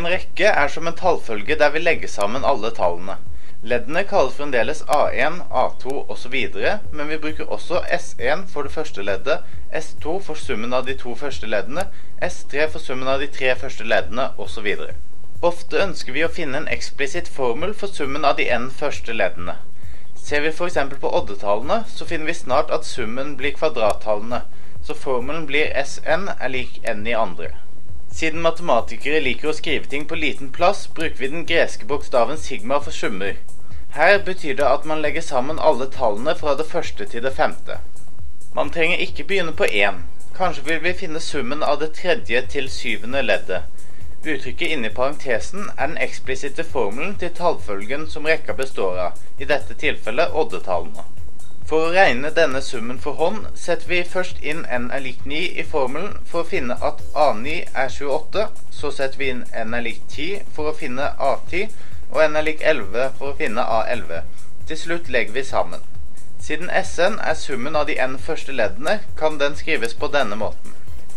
En rekke er som en tallfølge der vi legger sammen alle tallene. Leddene kalles fremdeles A1, A2 og så videre, men vi bruker også S1 for det første leddet, S2 for summen av de to første leddene, S3 for summen av de tre første leddene og så videre. Ofte ønsker vi å finne en eksplisitt formel for summen av de n første leddene. Ser vi for eksempel på oddetallene, så finner vi snart at summen blir kvadrattallene, så formelen blir Sn er lik n i andre. Siden matematikere liker å skrive ting på liten plass, bruker vi den greske bokstaven sigma for summer. Her betyr det at man legger sammen alle tallene fra det første til det femte. Man trenger ikke begynne på 1. Kanskje vil vi finne summen av det tredje til syvende leddet. Uttrykket inne i parentesen er den eksplisitte formelen til tallfølgen som rekka består av, i dette tilfellet oddetallene. For å regne denne summen for hånd, setter vi først inn n er lik 9 i formelen for å finne at A9 er 28, så setter vi inn n er lik 10 for å finne A10, og n er lik 11 for å finne A11. Til slutt legger vi sammen. Siden Sn er summen av de n første leddene, kan den skrives på denne måten.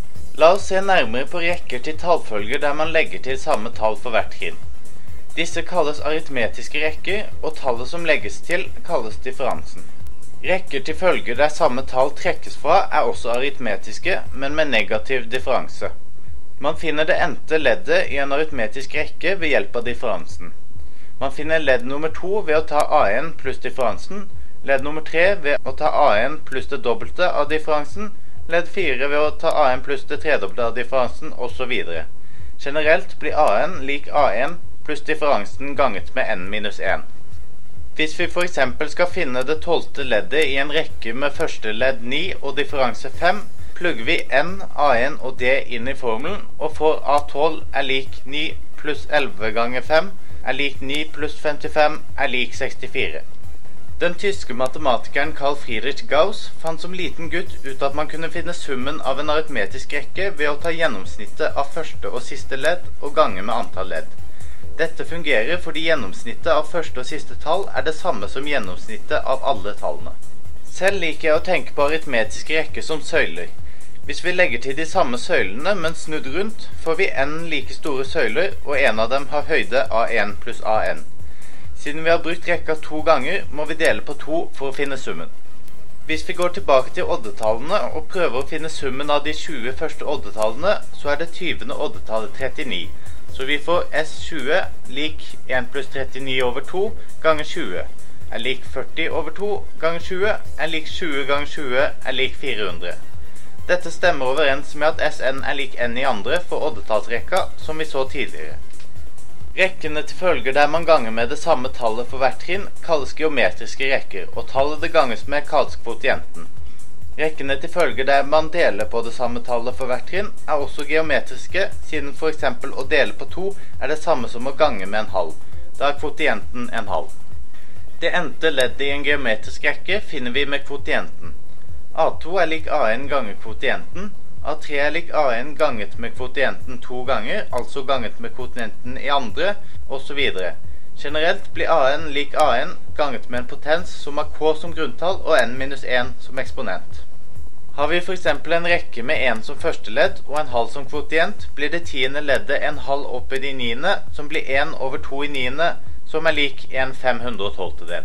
La oss se nærmere på rekker til tallfølger der man legger til samme tall for hvert trinn. Disse kalles aritmetiske rekker, og tallet som legges til kalles differansen. Rekker til følger der samme tall trekkes fra er også aritmetiske, men med negativ differanse. Man finner det endte leddet i en aritmetisk rekke ved hjelp av differansen. Man finner ledd nummer 2 ved å ta A1 pluss differansen, ledd nummer 3 ved å ta A1 pluss det dobbelte av differansen, ledd 4 ved å ta A1 pluss det tredobbelte av differansen, og så videre. Generelt blir A1 lik A1 pluss differansen ganget med n minus 1. Hvis vi for eksempel skal finne det 12. leddet i en rekke med første ledd 9 og differanse 5, plugger vi n, A1 og d inn i formelen, og får A12 er lik 9 pluss 11 ganger 5 er lik 9 pluss 55 er lik 64. Den tyske matematikeren Carl Friedrich Gauss fant som liten gutt ut at man kunne finne summen av en aritmetisk rekke ved å ta gjennomsnittet av første og siste ledd og gange med antall ledd. Dette fungerer fordi gjennomsnittet av første og siste tall er det samme som gjennomsnittet av alle tallene. Selv liker jeg å tenke på aritmetiske rekker som søyler. Hvis vi legger til de samme søylene, men snudd rundt, får vi n like store søyler, og en av dem har høyde A1 pluss AN. Siden vi har brukt rekka 2 ganger, må vi dele på 2 for å finne summen. Hvis vi går tilbake til oddetallene og prøver å finne summen av de 20 første oddetallene, så er det 20. oddetallet 39. Så vi får S20 lik 1 pluss 39 over 2 ganger 20 er lik 40 over 2 ganger 20 er lik 20 ganger 20 er lik 400. Dette stemmer overens med at Sn er lik n i andre for oddetallsrekka, som vi så tidligere. Rekkene til følger der man ganger med det samme tallet for hvert trinn kalles geometriske rekker, og tallet det ganges med kalles kvotienten. Rekkene til følger der man deler på det samme tallet for hvert trinn er også geometriske, siden for eksempel å dele på 2 er det samme som å gange med en halv. Da er kvotienten en halv. Det endte leddet i en geometrisk rekke finner vi med kvotienten. A2 er lik A1 ganger kvotienten, A3 er lik A1 ganget med kvotienten 2 ganger, altså ganget med kvotienten i andre, og så videre. Generelt blir A1 lik A1 ganget med en potens som har k som grunntall og n minus 1 som eksponent. Har vi for eksempel en rekke med 1 som første ledd og en halv som kvotient, blir det 10. leddet en halv opp i de 9., som blir 1 over 2 i 9., som er lik 1 512.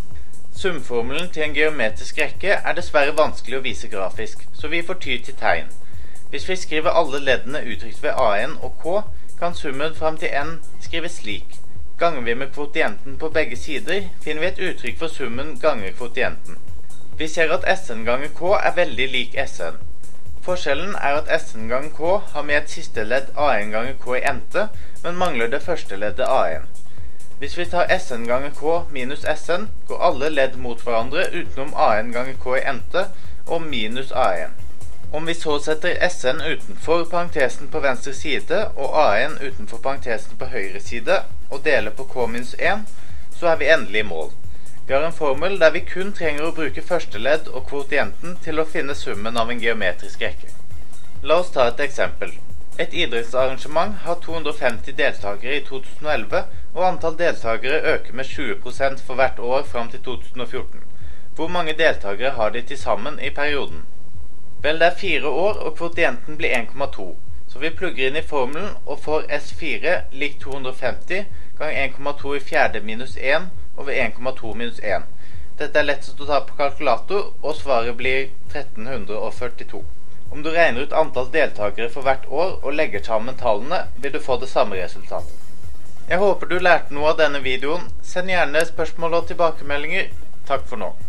Sumformelen til en geometrisk rekke er dessverre vanskelig å vise grafisk, så vi får ty til tegn. Hvis vi skriver alle leddene uttrykt ved A1 og K, kan summen frem til n skrives slik. Ganger vi med kvotienten på begge sider, finner vi et uttrykk for summen ganger kvotienten. Vi ser at Sn ganger K er veldig lik Sn. Forskjellen er at Sn ganger K har med et siste ledd A1 ganger K i ente, men mangler det første leddet A1. Hvis vi tar Sn ganger K minus Sn, går alle ledd mot hverandre utenom A1 ganger K i ente og minus A1. Om vi så setter Sn utenfor parentesen på venstre side og A1 utenfor parentesen på høyre side og deler på K minus 1, så er vi endelig i mål. Vi har en formel der vi kun trenger å bruke første ledd og kvotienten til å finne summen av en geometrisk rekke. La oss ta et eksempel. Et idrettsarrangement har 250 deltakere i 2011, og antall deltakere øker med 20% for hvert år frem til 2014. Hvor mange deltakere har de til sammen i perioden? Vel, det er 4 år, og kvotienten blir 1,2. Så vi plugger inn i formelen og får S4 lik 250 ganger 1,2 i fjerde minus 1 over 1,2 minus 1. Dette lettest å ta på kalkulator, og svaret blir 1342. Om du regner ut antall deltakere for hvert år og legger sammen tallene, vil du få det samme resultatet. Jeg håper du lærte noe av denne videoen. Send gjerne spørsmål og tilbakemeldinger. Takk for nå.